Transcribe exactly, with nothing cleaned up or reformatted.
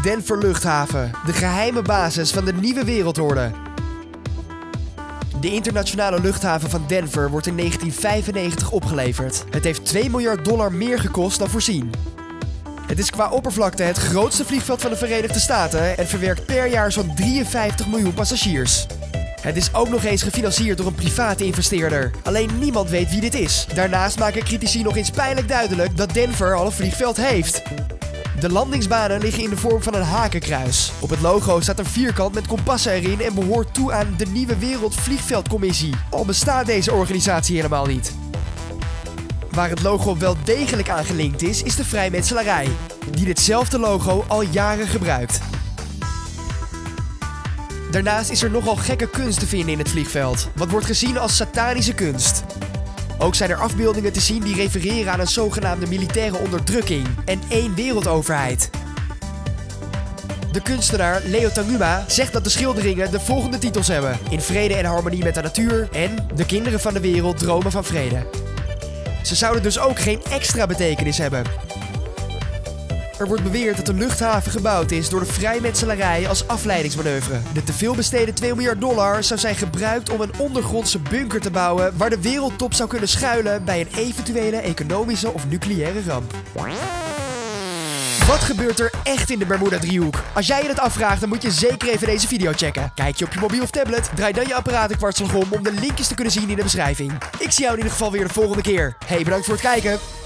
Denver luchthaven, de geheime basis van de nieuwe wereldorde. De internationale luchthaven van Denver wordt in negentien vijfennegentig opgeleverd. Het heeft twee miljard dollar meer gekost dan voorzien. Het is qua oppervlakte het grootste vliegveld van de Verenigde Staten en verwerkt per jaar zo'n drieënvijftig miljoen passagiers. Het is ook nog eens gefinancierd door een private investeerder. Alleen niemand weet wie dit is. Daarnaast maken critici nog eens pijnlijk duidelijk dat Denver al een vliegveld heeft. De landingsbanen liggen in de vorm van een hakenkruis. Op het logo staat een vierkant met kompassen erin en behoort toe aan de Nieuwe Wereld Vliegveldcommissie. Al bestaat deze organisatie helemaal niet. Waar het logo wel degelijk aan gelinkt is, is de vrijmetselarij, die ditzelfde logo al jaren gebruikt. Daarnaast is er nogal gekke kunst te vinden in het vliegveld, wat wordt gezien als satanische kunst. Ook zijn er afbeeldingen te zien die refereren aan een zogenaamde militaire onderdrukking en één wereldoverheid. De kunstenaar Leo Tanguma zegt dat de schilderingen de volgende titels hebben: In vrede en harmonie met de natuur en De kinderen van de wereld dromen van vrede. Ze zouden dus ook geen extra betekenis hebben. Er wordt beweerd dat de luchthaven gebouwd is door de vrijmetselarij als afleidingsmanoeuvre. De teveel besteden twee miljard dollar zou zijn gebruikt om een ondergrondse bunker te bouwen waar de wereldtop zou kunnen schuilen bij een eventuele economische of nucleaire ramp. Wat gebeurt er echt in de Bermuda-driehoek? Als jij je het afvraagt, dan moet je zeker even deze video checken. Kijk je op je mobiel of tablet, draai dan je apparaat een kwartslag om om de linkjes te kunnen zien in de beschrijving. Ik zie jou in ieder geval weer de volgende keer. Hey, bedankt voor het kijken!